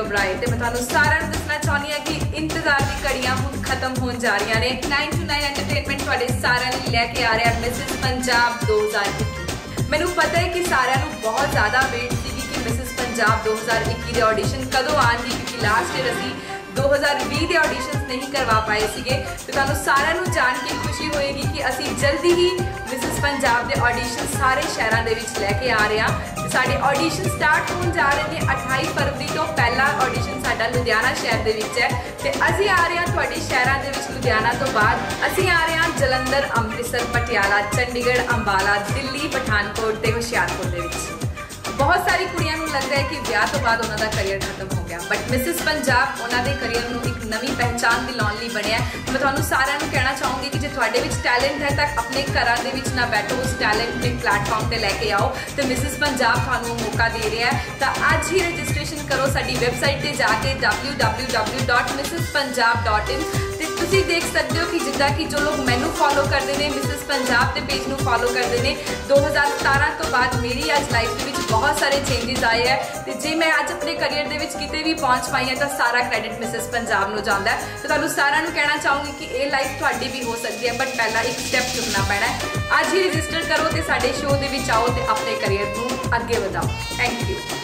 ओबराई ते मैं तुहानू सारिआं नूं दसना चाहुंदी हां कि इंतजार दी घड़ियां हुण खत्म होण जा रहीआं ने। 9 to 9 एंटरटेनमेंट तुहाडे सारिआं लई लैके आ रिहा मिसिस पंजाब 2021। मैनूं पता है कि सारिआं नूं बहुत ज़्यादा वेट सीगी कि मिसिस पंजाब 2021 दे ऑडिशन कदों आउणगे, क्योंकि लास्ट ईयर असीं 2020 के ऑडिशनस नहीं करवा पाए सीगे। तो तुहानू सारिआं नूं जान के खुशी होएगी कि असीं जल्दी ही मिसिस पंजाब के ऑडिशन सारे शहरों के विच लैके आ रहे हैं। साडे ऑडिशन स्टार्ट होण जा रहे हैं 28 फरवरी तो। पहला ऑडिशन साडा लुधियाना शहर दे विच है ते असीं आ रहे हैं तुहाडे शहरां दे विच। लुधियाना तो बाद असीं आ रहे हैं जलंधर, अमृतसर, पटियाला, चंडीगढ़, अंबाला, दिल्ली, पठानकोट ते हुशियारपुर दे विच। बहुत सारी कुड़ियां नूं लगता है कि ब्याह तो बाद उन्हों का करियर खत्म हो गया, बट मिसिस पंजाब उन्होंने करियर नूं एक नवी पहचान दिलाउण लई बनिया। मैं तुहानू सारिआं नूं कहना चाहूँगी कि जे तुहाडे विच टैलेंट है तो अपने घरां दे विच ना बैठो, उस टैलेंट नूं एक प्लेटफॉर्म पर लैके आओ। तो मिसिस पंजाब तुहानू मौका दे रहा है। तो अज ही रजिस्ट्रेशन करो साडी वैबसाइट पर जाके www.mrspunjab.in। तुसीं देख सकते हो कि जिद्दां कि जो लोग मैनू फॉलो करते हैं, मिसिस पंजाब के पेज नूं फॉलो करते हैं, 2017 तो बाद मेरी अज लाइफ के विच बहुत सारे चेंजेस आए हैं। तो जे मैं अज अपने करियर के विच किते भी पहुँच पाई है तो सारा क्रेडिट मिसिस पंजाब नूं जांदा है। तो तुहानू सारिआं नूं कहना चाहूँगी कि ये लाइफ तुहाडी भी हो सकती है, बट पहला एक स्टैप चुकना पैना है। अज ही रजिस्टर करो तो साडे शो दे विच आओ तो अपने करियर नूं अगे वधाओ। Thank you.